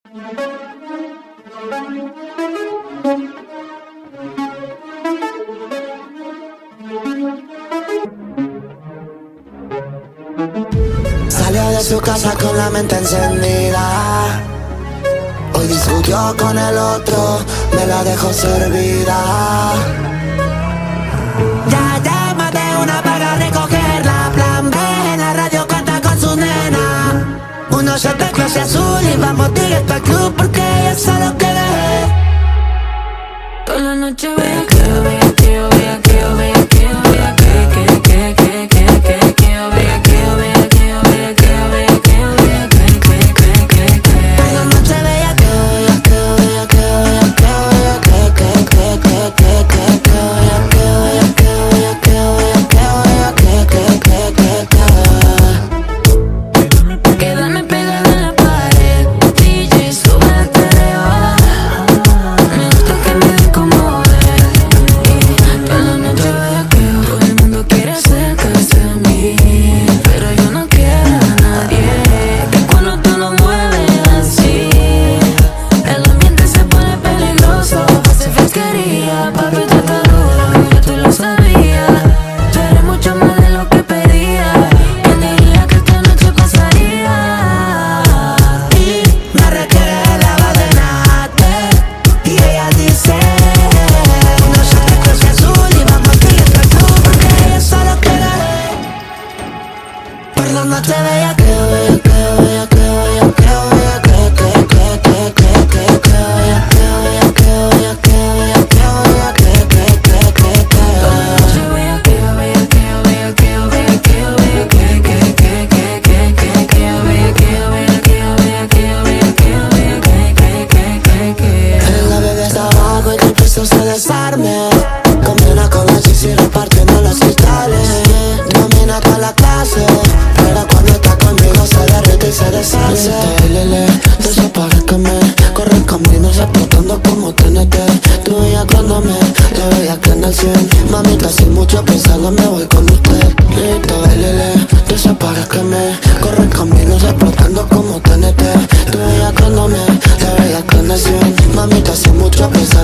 Salió de su casa con la mente encendida. Hoy discutió con el otro, me la dejó servida. Ya llama de una para recogerla. Plan B en la radio canta con su nena. Uno shot de clase azul y vamos directo al club porque ella solo quiere. Toda la noche vea que yo vea que yo vea que yo vea que yo vea que yo vea que yo vea que yo vea que yo vea que yo vea que toda la noche vea que yo vea que yo vea que yo vea que yo vea que quédame pegada en la pared, DJ sube el stereo. Me gusta que me descomode. Toda la noche vea que todo el mundo quiere acercarse a mí, pero yo no quiero a nadie. Que cuando tú lo mueves así, el ambiente se pone peligroso. Hace fresquería, papi, tú estás duro, ya tú lo sabías. Tú eres mucho más de lo que pedía. ¿Quién diría que esta noche pasaría? y me requiere la vallenata. Y ella dice: no se te crece azul y vamos directo al club porque ella solo quiere. Por la noche bella que yo vea que yo vea que yo vea que yo vea que yo vea que yo vea que yo vea que yo vea que yo vea que yo vea que yo vea que Toda la noche vea que yo vea que yo vea que yo vea que yo vea que yo vea que yo vea que yo vea que yo vea que yo vea que. La bebé está abajo y que empezó a desarme. Combina con la chichi repartiendo los cristales. Domina toda la clase, pero cuando está conmigo se derrite y se deshace. Desaparéceme, corre caminos explotando como TNT. Tú veías cuando me, te veía que en el 100. Mamita, sin mucho pensando me voy con usted. Desaparéceme, corre caminos explotando como TNT. Tú veías cuando me, te veía que en el 100. Mamita, sin mucho pensando